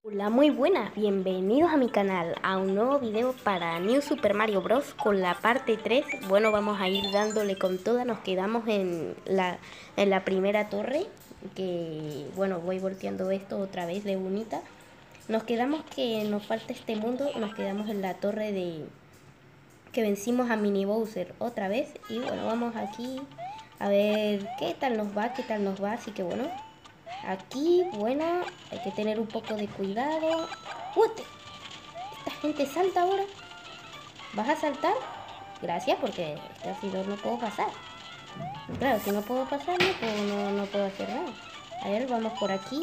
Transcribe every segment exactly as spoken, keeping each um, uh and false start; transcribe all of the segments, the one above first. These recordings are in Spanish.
Hola, muy buenas, bienvenidos a mi canal, a un nuevo video para New Super Mario Bros. Con la parte tres. Bueno, vamos a ir dándole con toda, nos quedamos en la, en la primera torre, que bueno, voy volteando esto otra vez de bonita. Nos quedamos que nos falta este mundo, nos quedamos en la torre de que vencimos a Mini Bowser otra vez. Y bueno, vamos aquí a ver qué tal nos va, qué tal nos va, así que bueno. Aquí, bueno, hay que tener un poco de cuidado. ¡What! Esta gente salta ahora. ¿Vas a saltar? Gracias, porque si no, no puedo pasar. Claro, si no puedo pasar, no puedo, no, no puedo hacer nada. A ver, vamos por aquí.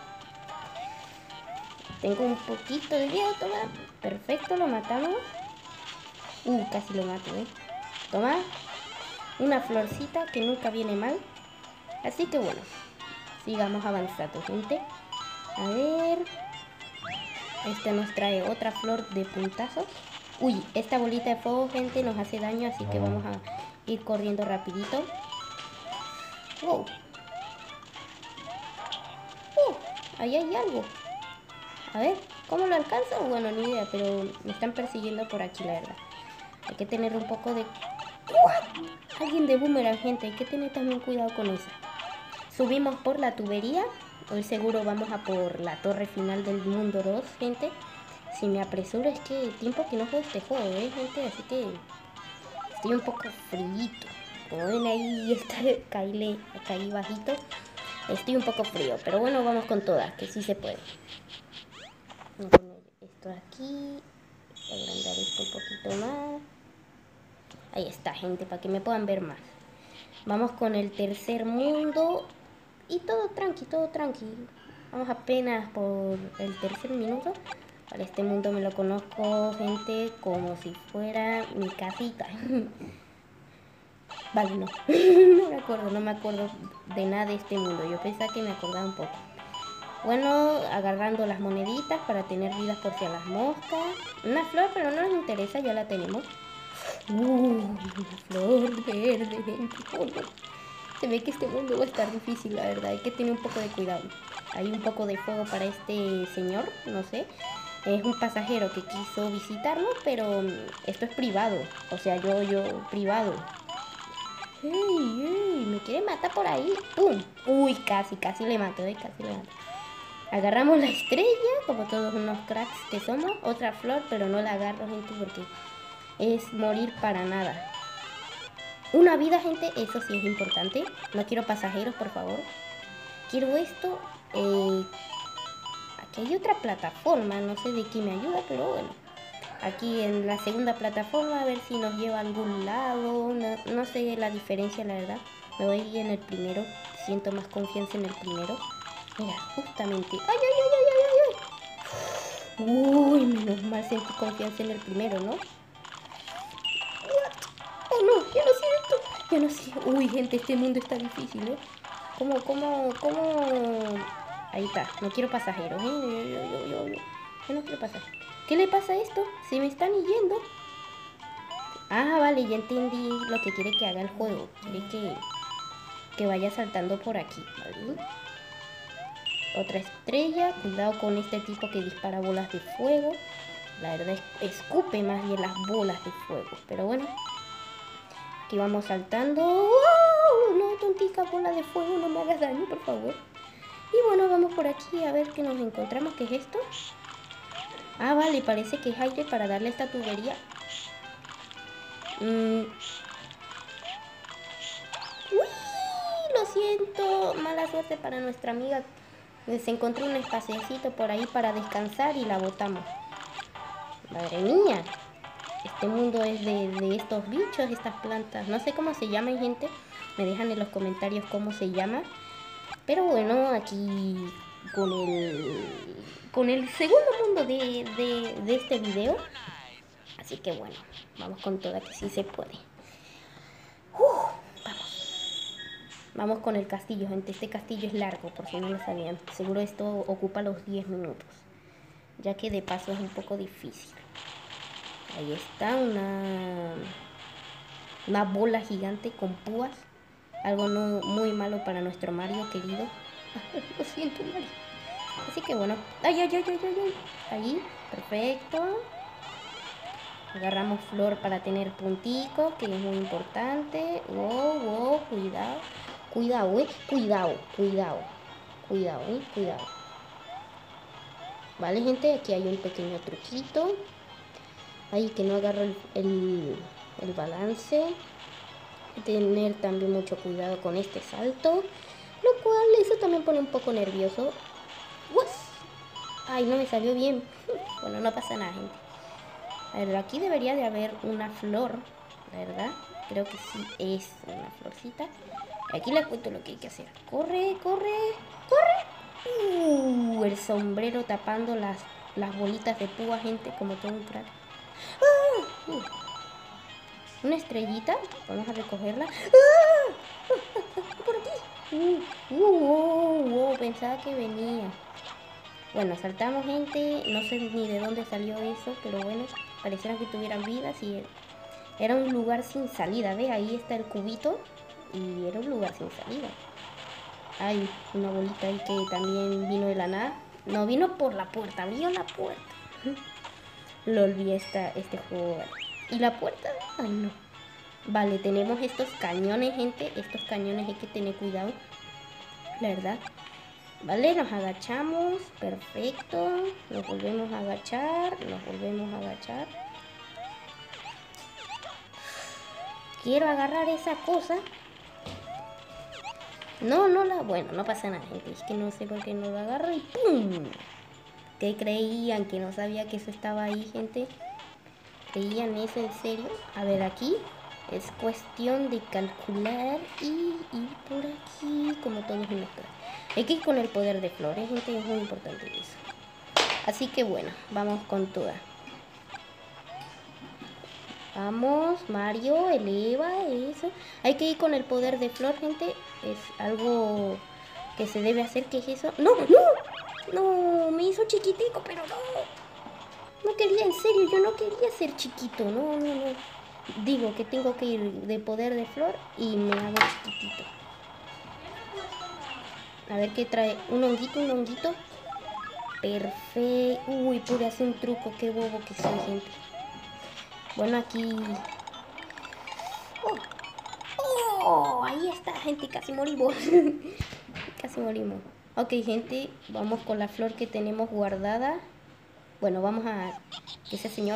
Tengo un poquito de vida, toma. Perfecto, lo matamos. Uh, casi lo mato, ¿eh? Toma. Una florcita que nunca viene mal. Así que bueno, sigamos avanzando, gente. A ver. Este nos trae otra flor de puntazos. Uy, esta bolita de fuego, gente, nos hace daño, así que vamos a ir corriendo rapidito. Wow. Uh, ahí hay algo. A ver, ¿cómo lo alcanzo? Bueno, ni idea, pero me están persiguiendo por aquí, la verdad. Hay que tener un poco de... ¡What! Alguien de boomerang, gente, hay que tener también cuidado con eso. Subimos por la tubería. Hoy seguro vamos a por la torre final del mundo dos, gente. Si me apresuro, es que tiempo que no juego este juego, ¿eh, gente? Así que estoy un poco frito. Como ven ahí, está, caí, caí bajito. Estoy un poco frío, pero bueno, vamos con todas, que sí se puede. Voy a poner esto aquí. Voy a agrandar esto un poquito más. Ahí está, gente, para que me puedan ver más. Vamos con el tercer mundo. Y todo tranqui, todo tranqui. Vamos apenas por el tercer minuto. Para este mundo me lo conozco, gente, como si fuera mi casita. Vale, no. No me acuerdo, no me acuerdo de nada de este mundo. Yo pensaba que me acordaba un poco. Bueno, agarrando las moneditas para tener vidas por si a las moscas. Una flor, pero no nos interesa, ya la tenemos. Uh, una flor verde, gente. Oh, no. Se ve que este mundo va a estar difícil, la verdad. Hay que tener un poco de cuidado. Hay un poco de fuego para este señor, no sé. Es un pasajero que quiso visitarnos, pero esto es privado. O sea, yo, yo, privado. ¡Ey, ey! Me quiere matar por ahí. ¡Pum! Uy, casi, casi le mato, eh, casi le mato. Agarramos la estrella, como todos unos cracks que somos. Otra flor, pero no la agarro, gente, porque es morir para nada. Una vida, gente, eso sí es importante. No quiero pasajeros, por favor. Quiero esto. Eh, aquí hay otra plataforma, no sé de qué me ayuda, pero bueno. Aquí en la segunda plataforma, a ver si nos lleva a algún lado. No, no sé la diferencia, la verdad. Me voy a ir en el primero. Siento más confianza en el primero. Mira, justamente. ¡Ay, ay, ay, ay, ay, ay! Uy, menos mal sentí confianza en el primero, ¿no? Oh no, ya no siento. Ya no siento. Uy, gente, este mundo está difícil, ¿eh? ¿Cómo, cómo, cómo? Ahí está, no quiero pasajeros, ¿eh? Yo, yo, yo, yo, yo. Yo no quiero pasajeros. ¿Qué le pasa a esto? Se me están yendo. Ah, vale, ya entendí lo que quiere que haga el juego. Quiere que, que vaya saltando por aquí, ¿vale? Otra estrella. Cuidado con este tipo que dispara bolas de fuego. La verdad es escupe más bien las bolas de fuego. Pero bueno. Aquí vamos saltando. ¡Wow! No, tontica bola de fuego, no me hagas daño, por favor. Y bueno, vamos por aquí a ver qué nos encontramos. ¿Qué es esto? Ah, vale, parece que es aire para darle esta tubería. Mm. ¡Uy! Lo siento. Mala suerte para nuestra amiga. Se encontró un espaciecito por ahí para descansar y la botamos. Madre mía. Este mundo es de, de estos bichos, estas plantas. No sé cómo se llaman, gente. Me dejan en los comentarios cómo se llama. Pero bueno, aquí con el, con el segundo mundo de, de, de este video. Así que bueno, vamos con toda, que sí se puede. Uh, vamos. Vamos con el castillo, gente. Este castillo es largo, por si no lo sabían. Seguro esto ocupa los diez minutos. Ya que de paso es un poco difícil. Ahí está una, una bola gigante con púas. Algo no muy malo para nuestro Mario querido. Lo siento, Mario. Así que bueno. Ay, ay, ay, ay, ay, ay. Ahí, perfecto. Agarramos flor para tener punticos, que es muy importante. Wow, wow, cuidado. Cuidado, eh. Cuidado, cuidado. Cuidado, eh. Cuidado. Vale, gente, aquí hay un pequeño truquito. Ahí que no agarro el, el, el balance. Tener también mucho cuidado con este salto, lo cual eso también pone un poco nervioso. ¡Uas! Ay, no me salió bien. Bueno, no pasa nada, gente. A ver, aquí debería de haber una flor, ¿verdad? Creo que sí es una florcita. Aquí les cuento lo que hay que hacer. Corre, corre, corre. Uh, el sombrero tapando las, las bolitas de púa, gente, como todo un crack. ¡Ah! Uh. Una estrellita, vamos a recogerla. ¡Ah! ¡Por aquí! Uh, uh, uh, pensaba que venía. Bueno, saltamos, gente. No sé ni de dónde salió eso, pero bueno, parecieron que tuvieran vidas y era un lugar sin salida. ¿Ve? Ahí está el cubito y era un lugar sin salida. Hay una bolita ahí que también vino de la nada. No, vino por la puerta, abrió la puerta. Lo olvidé esta, este juego. ¿Y la puerta? Ay, no. Vale, tenemos estos cañones, gente. Estos cañones hay que tener cuidado, la verdad. Vale, nos agachamos. Perfecto. Nos volvemos a agachar. Nos volvemos a agachar. Quiero agarrar esa cosa. No, no la... Bueno, no pasa nada, gente. Es que no sé por qué no lo agarro y ¡pum! ¿Qué creían? Que no sabía que eso estaba ahí, gente. ¿Creían eso en serio? A ver, aquí es cuestión de calcular y ir por aquí, como todos en nuestra. Hay que ir con el poder de flores, gente, es muy importante eso. Así que bueno, vamos con toda. Vamos, Mario, eleva eso. Hay que ir con el poder de flor, gente. Es algo que se debe hacer. ¿Qué es eso? ¡No, no! No, me hizo chiquitico, pero no. No quería, en serio, yo no quería ser chiquito. No, no, no. Digo que tengo que ir de poder de flor y me hago chiquitito. A ver qué trae. Un honguito, un honguito. Perfecto. Uy, pude hacer un truco. Qué bobo que soy, gente. Bueno, aquí... Oh, oh, ahí está, gente. Casi morimos. Casi morimos. Ok, gente. Vamos con la flor que tenemos guardada. Bueno, vamos a... Que ese señor...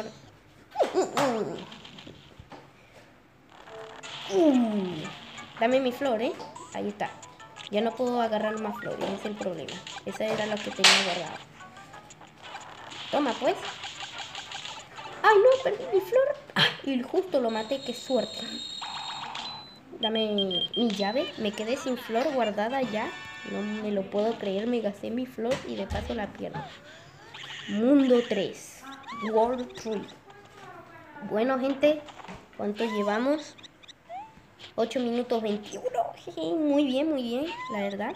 Mm. Dame mi flor, ¿eh? Ahí está. Ya no puedo agarrar más flores, ese es el problema. Esa era la que tenía guardada. Toma, pues. ¡Ay, no! Perdí mi flor. Ah, y justo lo maté, qué suerte. Dame mi llave. Me quedé sin flor guardada ya. No me lo puedo creer, me gasté mi flor y de paso la pierdo. Mundo tres. World tres. Bueno, gente, ¿cuánto llevamos? ocho minutos veintiuno. Muy bien, muy bien, la verdad.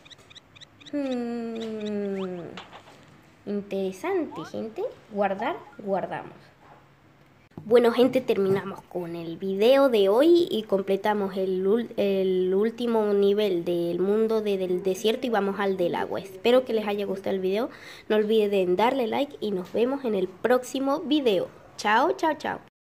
Hmm. Interesante, gente. Guardar, guardamos. Bueno, gente, terminamos con el video de hoy y completamos el, el último nivel del mundo de, del desierto y vamos al del agua. Espero que les haya gustado el video. No olviden darle like y nos vemos en el próximo video. Chao, chao, chao.